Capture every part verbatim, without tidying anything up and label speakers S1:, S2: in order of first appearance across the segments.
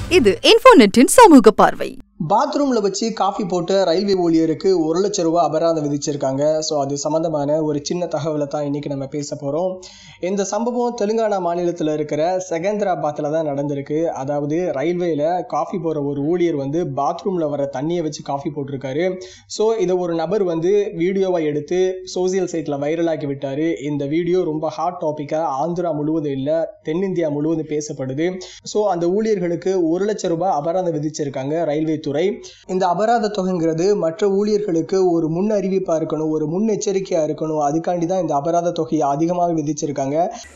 S1: இது இன்ஃபோநெட்டின் சமூக பார்வை.
S2: பாத்ரூம்ல வச்சு காஃபி போட்டு ரயில்வே ஊழியருக்கு ஒரு லட்சம் ரூபாய் அபராதம் விதிச்சிருக்காங்க. ஸோ அது சம்பந்தமான ஒரு சின்ன தகவலை தான் இன்னைக்கு நம்ம பேச போகிறோம். இந்த சம்பவம் தெலுங்கானா மாநிலத்தில் இருக்கிற செகந்திராபாத்தில் தான் நடந்திருக்கு. அதாவது ரயில்வேல காஃபி போகிற ஒரு ஊழியர் வந்து பாத்ரூமில் வர தண்ணியை வச்சு காஃபி போட்டிருக்காரு. ஸோ இதை ஒரு நபர் வந்து வீடியோவை எடுத்து சோசியல் சைட்டில் வைரலாக்கி விட்டார். இந்த வீடியோ ரொம்ப ஹாட் டாப்பிக்காக ஆந்திரா முழுவதும் இல்லை, தென்னிந்தியா முழுவதும் பேசப்படுது. ஸோ அந்த ஊழியர்களுக்கு ஒரு லட்சம் ரூபாய் அபராதம் விதிச்சிருக்காங்க ரயில்வே துறை. இந்த அபராத தொகைங்கிறது மற்ற ஊழியர்களுக்கு ஒரு முன் அறிவிப்பா இருக்கணும், ஒரு முன்னெச்சரிக்கையா இருக்கணும். அதுக்காண்டி தான் இந்த அபராத தொகையை அதிகமாக விதிச்சிருக்காங்க.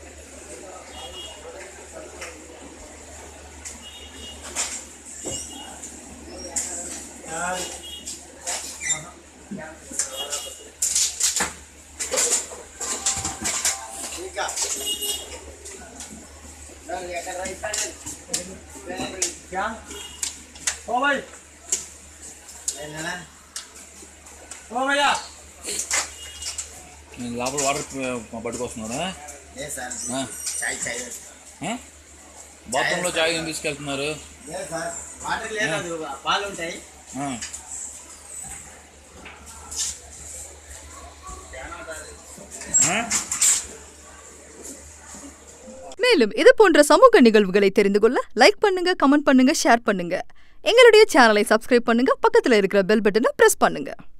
S3: ओ भाई ओ भैया లోపల వాటర్ పట్టుకొస్తున్నారా? బాత్రూంలో చాయ్ ఏం తీసుకెళ్తున్నారు?
S1: மேலும் இது போன்ற சமூக நிகழ்வுகளை தெரிந்து கொள்ள லைக் பண்ணுங்க, கமெண்ட் பண்ணுங்க, ஷேர் பண்ணுங்க. எங்களுடைய சேனலை சப்ஸ்கிரைப் பண்ணுங்க, பக்கத்துல இருக்கிற பெல் பட்டனை பிரஸ் பண்ணுங்க.